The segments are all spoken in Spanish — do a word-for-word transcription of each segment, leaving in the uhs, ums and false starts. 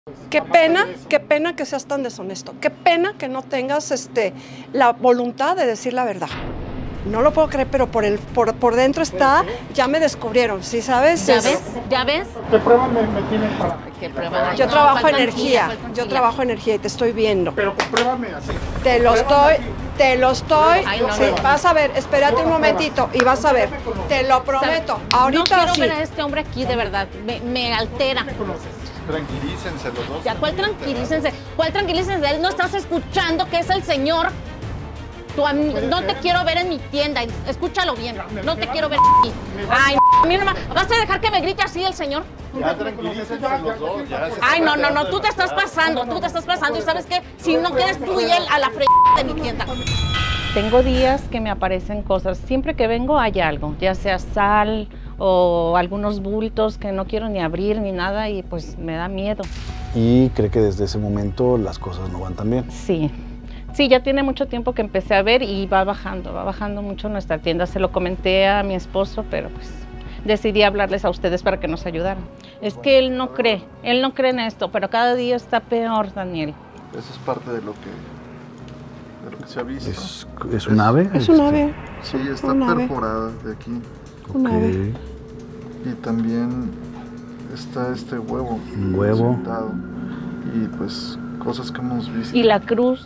Qué pena, qué pena que seas tan deshonesto. Qué pena que no tengas este, la voluntad de decir la verdad. No lo puedo creer, pero por el por, por dentro está, ya me descubrieron, ¿sí sabes? ¿Ya Es, ves? ¿Ya ves? ¿Qué pruebas me, me tienen para...? ¿Qué prueba? Yo No, trabajo ¿cuál energía, tranquila, cuál yo tranquila? trabajo energía y te estoy viendo. Pero pruébame así. Te lo estoy, te lo estoy, Ay, no, sí, no. vas a ver, espérate un momentito y vas a ver, te lo prometo, No ahorita quiero sí. ver a este hombre aquí, de verdad. Me, me altera. Tranquilícense los dos. Ya, ¿cuál tranquilícense? ¿Cuál tranquilícense? Él no estás escuchando que es el señor. Tu am- no te quiero ver en mi tienda. Escúchalo bien. No te quiero ver aquí. Ay, mi hermano, ¿vas a dejar que me grite así el señor? Ya tranquilícense los dos. Ya se Ay, no, está no, no, tú te estás pasando, tú te estás pasando. ¿Y sabes qué? Si no quieres tú y él a la fre de mi tienda. Tengo días que me aparecen cosas. Siempre que vengo hay algo, ya sea sal o algunos bultos que no quiero ni abrir ni nada y pues me da miedo. Y cree que desde ese momento las cosas no van tan bien. Sí, sí, ya tiene mucho tiempo que empecé a ver y va bajando, va bajando mucho nuestra tienda. Se lo comenté a mi esposo, pero pues decidí hablarles a ustedes para que nos ayudaran. Es que él no cree, él no cree en esto, pero cada día está peor, Daniel. Eso es parte de lo que, de lo que se ha visto. ¿Es, es un ave? Es un ave, Sí, está un ave. perforada de aquí. un Ok. ave. Y también está este huevo. Un huevo. sentado. Y pues cosas que hemos visto. Y la cruz.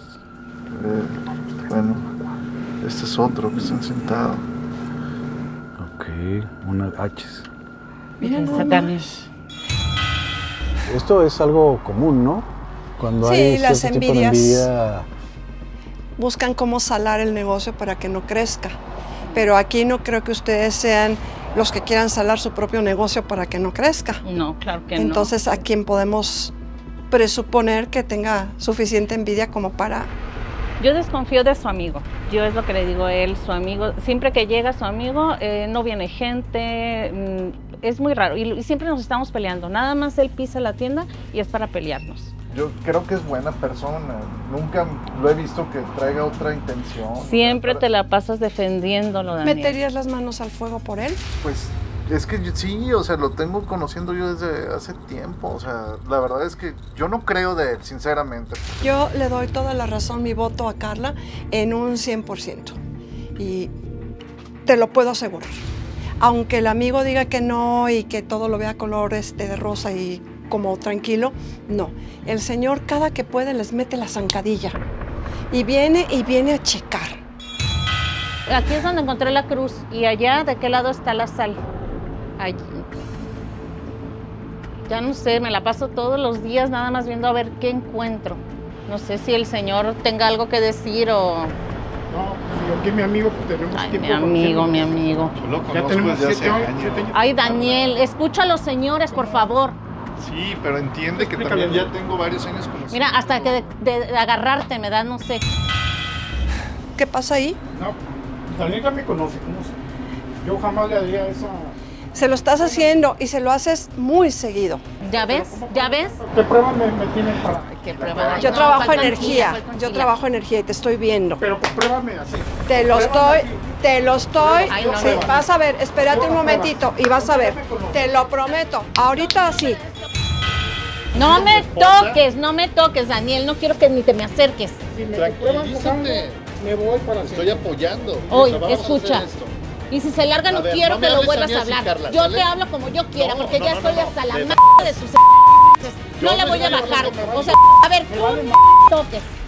Eh, bueno, este es otro que está sentado. Ok, una H. Mira nada Satanás. más. Esto es algo común, ¿no? Cuando Sí, hay las cierto tipo de envidias. envidia. Buscan cómo salar el negocio para que no crezca. Pero aquí no creo que ustedes sean los que quieran salar su propio negocio para que no crezca. No, claro que Entonces, ¿a quién podemos presuponer que tenga suficiente envidia como para...? no. Yo desconfío de su amigo. Yo es lo que le digo a él, su amigo. Siempre que llega su amigo, eh, no viene gente. mm, Es muy raro. Y, y siempre nos estamos peleando. Nada más él pisa la tienda y es para pelearnos. Yo creo que es buena persona. Nunca lo he visto que traiga otra intención. Siempre Para- te la pasas defendiéndolo, Daniel. ¿Meterías las manos al fuego por él? Pues es que yo- sí, o sea, lo tengo conociendo yo desde hace tiempo. O sea, la verdad es que yo no creo de él, sinceramente. Yo le doy toda la razón, mi voto a Carla, en un cien por ciento. Y te lo puedo asegurar. Aunque el amigo diga que no y que todo lo vea color este, de rosa y como tranquilo, no. El señor cada que puede les mete la zancadilla. Y viene y viene a checar. Aquí es donde encontré la cruz. Y allá, ¿de qué lado está la sal? Allí. Ya no sé, me la paso todos los días nada más viendo a ver qué encuentro. No sé si el señor tenga algo que decir o... No, sí, aquí mi amigo, pues tenemos Ay, tiempo mi amigo, conociéndonos. mi amigo. Yo lo Ya conozco tenemos desde siete hace años, años. siete años. Ay, Daniel, escucha a los señores, por favor. Sí, pero entiende que Explícale. también ya tengo varios años conociendo. Mira, hasta que de, de- de agarrarte me da, no sé. ¿Qué pasa ahí? No, Daniel ya me conoce, ¿cómo sé? Yo jamás le haría esa... Se lo estás haciendo y se lo haces muy seguido. ¿Ya ves? ¿Ya ves? ¿Qué pruebas me, me tienen para...? ¿Qué prueba? Yo No, trabajo ¿cuál energía, tranquila, cuál yo tranquila? trabajo energía y te estoy viendo. Pero pruébame así. Te lo Pruébame estoy, así. te lo estoy, Ay, no, sí, no. vas a ver, espérate un momentito y vas a ver. Te lo prometo, ahorita sí. No me toques, no me toques, Daniel. No quiero que ni te me acerques. Si me pruebas jugando, Tranquilízate. me voy para Estoy apoyando. Hoy, O sea, vamos a escucha. hacer esto. Y si se larga, no A ver, quiero no me que lo hables a vuelvas mí a así, hablar. Carla, Yo ¿sale? te hablo como yo quiera, No, porque no, ya no, estoy no, hasta la de- m de sus. Yo No le me voy a voy a bajar. hablar, O sea, me a ver, vale tú madre. no me toques.